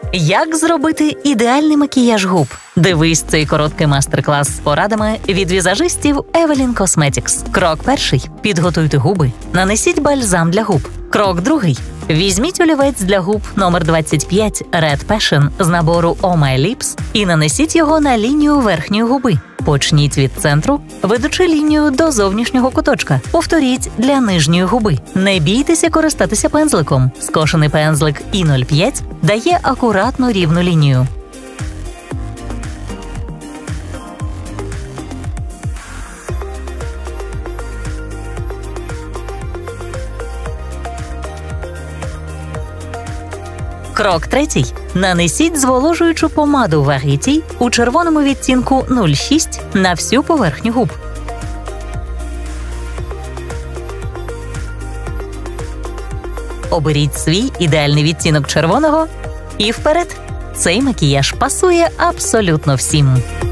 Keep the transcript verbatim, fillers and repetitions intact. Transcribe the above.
Як зробити ідеальний макіяж губ? Дивись цей короткий мастер-клас з порадами від візажистів Evelyn Cosmetics. Крок перший. Підготуйте губи. Нанесіть бальзам для губ. Крок другий. Візьміть олівець для губ номер двадцять п'ять Red Passion з набору Oh My Lips і нанесіть його на лінію верхньої губи. Почніть від центру, ведучи лінію до зовнішнього куточка. Повторіть для нижньої губи. Не бійтеся користатися пензликом. Скошений пензлик І нуль п'ять дає акуратну рівну лінію. Крок третій. Нанесіть зволожуючу помаду Варіті у червоному відтінку нуль шість на всю поверхню губ. Оберіть свій ідеальний відтінок червоного і вперед! Цей макіяж пасує абсолютно всім.